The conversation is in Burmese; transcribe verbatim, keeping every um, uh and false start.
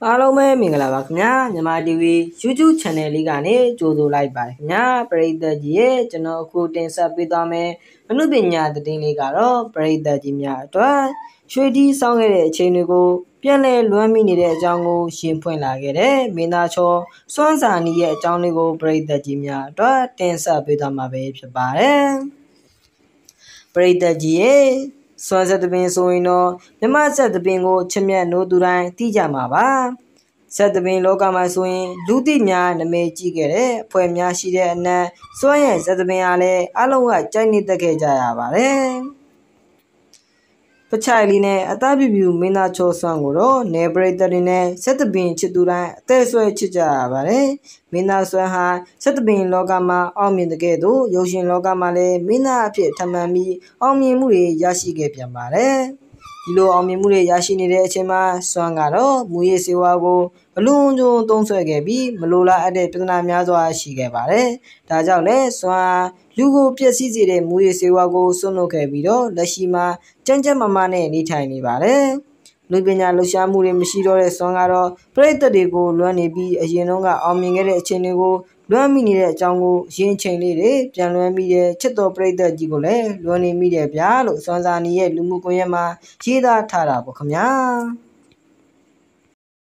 အားလုံးပဲမင်္ဂလာပါခင်ဗျာမြန်မာ တီ ဗီ YouTube Channel လေးကနေကြိုဆိုလိုက်ပါတယ်ခင်ဗျာပရိသတ်ကြီးရဲ့ကျွန်တော်အခုတင်ဆက်ပေးသွားမယ်အမှုပညာသတင်းလေးကတော့ပရိသတ်ကြီးများအတွက်ရွှေတီးဆောင်ခဲ့တဲ့အချိန်တွေကိုပြန်လည်လွှမ်းမိနေတဲ့အကြောင်းကိုရှင်းဖွင့်လာခဲ့တဲ့မင်းသားချောစွမ်းစာနီးရဲ့အကြောင်းလေးကိုပရိသတ်ကြီးများအတွက်တင်ဆက်ပေးသွားမှာပဲဖြစ်ပါတယ်ပရိသတ်ကြီးရဲ့စွမ်းဆက်သပင်ဆိုရင်တော့မြမဆက်သပင်ကိုချစ်မြတ်နိုးသူတိုင်းသိကြမှာပါဆက်သပင်လောကမှာဆိုရင်လူသိများနာမည်ကြီးခဲ့တဲ့အဖွဲ့များရှိတဲ့အနက်စွမ်းရဲ့ဆက်သပင်အားလည်းအလုံးကကြိုက်နေတတ်ခဲ့ကြရပါတယ်ပချိုင်လေးနဲ့အသားပြူပြူမင်းသားချောစွမ်းကိုတော့နေပရိသတ်တွေနဲ့ဆက်သပင်ချစ်သူတိုင်းအသက်ဆွဲချစ်ကြရပါတယ်မင်းသားစွမ်းဟာဆက်သပင်လောကမှာအောင်မြင်တဲ့ကဲ့သို့ရုပ်ရှင်လောကမှာလည်းမင်းသားအဖြစ်ထမှန်ပြီးအောင်မြင်မှုတွေရရှိခဲ့ပြန်ပါတယ်ဒီလိုအောင်မြင်မှုတွေရရှိနေတဲ့အချိန်မှာစွမ်းကတော့မူရည်စေဝါကိုအလွန်ကျွံသုံးဆွဲခဲ့ပြီးမလိုလားအပ်တဲ့ပြဿနာများစွာရှိခဲ့ပါတယ်။ဒါကြောင့်လည်းစွမ်းလူကိုပျက်စီးစေတဲ့မူရည်စေဝါကိုစွန့်လွတ်ခဲ့ပြီးတော့လက်ရှိမှာကြမ်းကြမ်းမာမာနဲ့နေထိုင်နေပါတယ်။လူပညာလှူရှားမှုတွေမရှိတော့တဲ့စွမ်းကတော့ပရိသတ်တွေကိုလွှမ်းနေပြီးအရင်တုန်းကအောင်မြင်ခဲ့တဲ့အချိန်တွေကိုလွှမ်းမိနေတဲ့အကြောင်းကိုရင်းချိန်လေးတွေပြန်လွှမ်းမိတဲ့ချစ်တော်ပရိသတ်ကြီးကိုလည်းလွှမ်းနေမိတယ်ဗျာလို့စွမ်းစာနီရဲ့လူမှုကွန်ရက်မှာရေးသားထားတာပေါ့ခင်ဗျာ။